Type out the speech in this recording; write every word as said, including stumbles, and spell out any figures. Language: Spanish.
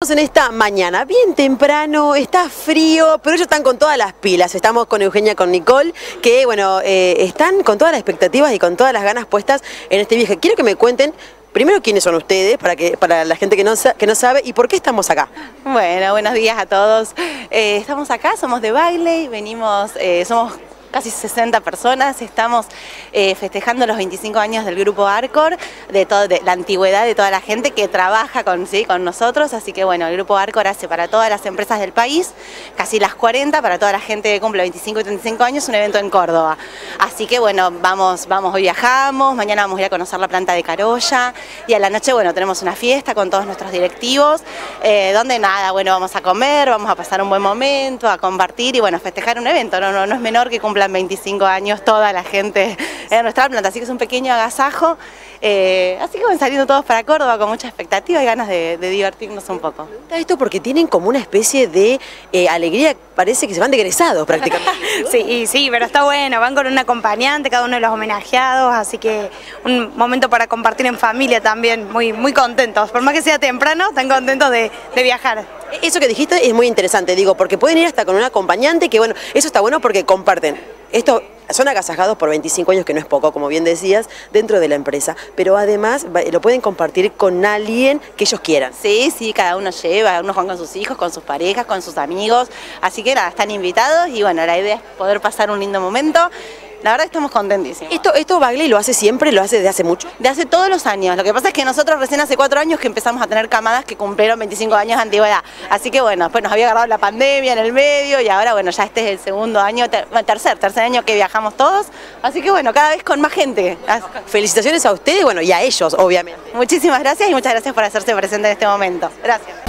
En esta mañana, bien temprano, está frío, pero ellos están con todas las pilas. Estamos con Eugenia, con Nicole, que bueno, eh, están con todas las expectativas y con todas las ganas puestas en este viaje. Quiero que me cuenten primero quiénes son ustedes, para que para la gente que no, que no sabe, y por qué estamos acá. Bueno, buenos días a todos. Eh, estamos acá, somos de Bagley, venimos, eh, somos casi sesenta personas, estamos eh, festejando los veinticinco años del grupo Arcor, de, todo, de la antigüedad de toda la gente que trabaja con, ¿sí? con nosotros, así que bueno, el grupo Arcor hace para todas las empresas del país, casi las cuarenta, para toda la gente que cumple veinticinco y treinta y cinco años, un evento en Córdoba. Así que bueno, vamos, vamos hoy viajamos, mañana vamos a ir a conocer la planta de Carolla, y a la noche, bueno, tenemos una fiesta con todos nuestros directivos, eh, donde nada, bueno, vamos a comer, vamos a pasar un buen momento, a compartir y bueno, festejar un evento, no, no, no es menor que cumplan veinticinco años toda la gente en nuestra planta, así que es un pequeño agasajo, eh, así que van saliendo todos para Córdoba con mucha expectativa y ganas de, de divertirnos un poco. Esto porque tienen como una especie de eh, alegría, parece que se van de egresados prácticamente. Sí, sí, pero está bueno, van con un acompañante, cada uno de los homenajeados, así que un momento para compartir en familia también, muy, muy contentos, por más que sea temprano, están contentos de, de viajar. Eso que dijiste es muy interesante, digo, porque pueden ir hasta con un acompañante, que bueno, eso está bueno porque comparten. Estos son agasajados por veinticinco años, que no es poco, como bien decías, dentro de la empresa, pero además lo pueden compartir con alguien que ellos quieran. Sí, sí, cada uno lleva, unos van con sus hijos, con sus parejas, con sus amigos, así que nada, están invitados y bueno, la idea es poder pasar un lindo momento. La verdad estamos contentísimos. ¿Esto, esto Bagley lo hace siempre, lo hace desde hace mucho? De hace todos los años. Lo que pasa es que nosotros recién hace cuatro años que empezamos a tener camadas que cumplieron veinticinco años de antigüedad. Así que bueno, después nos había agarrado la pandemia en el medio y ahora bueno, ya este es el segundo año, ter, tercer, tercer año que viajamos todos. Así que bueno, cada vez con más gente. Felicitaciones a ustedes, bueno, y a ellos, obviamente. Muchísimas gracias y muchas gracias por hacerse presente en este momento. Gracias.